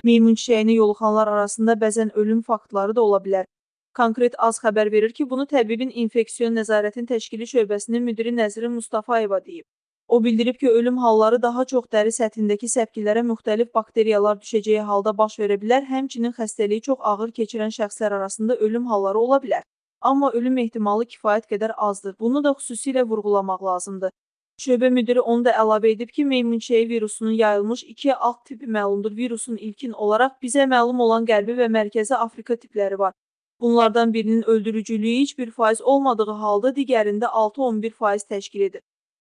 Meymun çiçəyinə yoluxanlar arasında bəzən ölüm faktları da ola bilər. Konkret AZ xəbər verir ki, bunu təbibin infeksiyon nəzarətin təşkili şöbəsinin müdiri Nəzrin Mustafayeva deyib. O bildirib ki, ölüm halları daha çox dəri səthindəki səpkilərə müxtəlif bakteriyalar düşəcəyi halda baş verə bilər, həmçinin xəstəliyi çox ağır keçirən şəxslər arasında ölüm halları ola bilər. Amma ölüm ehtimalı kifayət qədər azdır. Bunu da xüsusilə vurğulamaq lazımdır. Şöbə müdiri onu da əlavə edib ki, meymunçiyi virusunun yayılmış iki alt tipi məlumdur. Virusun ilkin olaraq bizə məlum olan qərbi və mərkəzi Afrika tipləri var. Bunlardan birinin öldürücülüyü heç 1% olmadığı halda digərində 6-11% təşkil edir.